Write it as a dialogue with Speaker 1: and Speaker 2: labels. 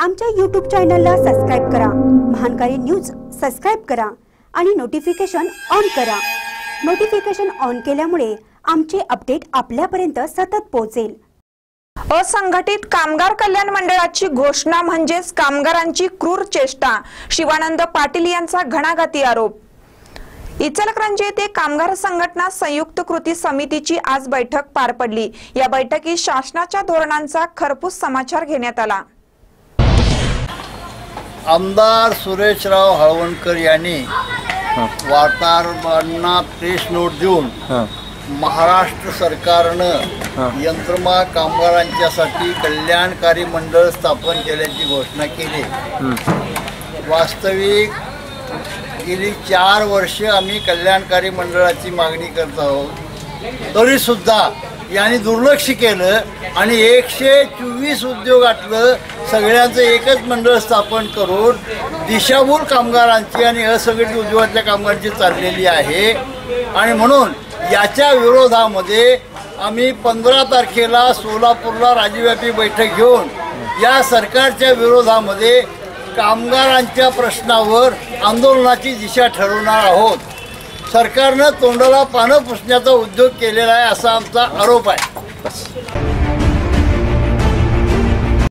Speaker 1: आमच्या YouTube चॅनलला subscribe करा, महानकारी न्यूज सबस्क्राइब करा आणि नोटिफिकेशन ऑन करा। नोटिफिकेशन ऑन केल्यामुळे आमचे अपडेट आपल्यापर्यंत सतत पोहोचेल।
Speaker 2: असंघटित कामगार कल्याण मंडळाची घोषणा म्हणजेच कामगारांची क्रूर चेष्टा, शिवानंद पाटील यांचा घणाघाती आरोप। इचलकरंजी येथे कामगार संघटना संयुक्त कृती समितीची आज बैठक पार पडली। या बैठकीत शासनाच्या धोरणांचा खरपूस समाचार घेण्यात आला।
Speaker 3: आमदार सुरेशराव हळवणकर यांनी वार्ताहरांना प्रेस नोट देऊन महाराष्ट्र सरकारनं यंत्रमाग कामगारांच्यासाठी कल्याणकारी मंडळ स्थापन केल्याची घोषणा केली। वास्तविक गेली 4 वर्षे आम्ही कल्याणकारी मंडळाची मागणी करत आहोत, तरी सुद्धा यांनी दुर्लक्ष केलं आणि 124 उद्योगातलं सगळ्यांचं एकच मंडळ स्थापन करून दिशाभूल कामगारांची आणि असंघटित उद्योगातल्या कामगारांची चाललेली आहे। आणि म्हणून याच्या विरोधामध्ये आम्ही 15 तारखेला सोलापूरला राज्यव्यापी बैठक घेऊन या सरकारच्या विरोधामध्ये कामगारांच्या प्रश्नावर आंदोलनाची दिशा ठरवणार आहोत। सरकारनं तोंडाला पानं पुसण्याचा उद्योग केलेला आहे असा आमचा आरोप आहे।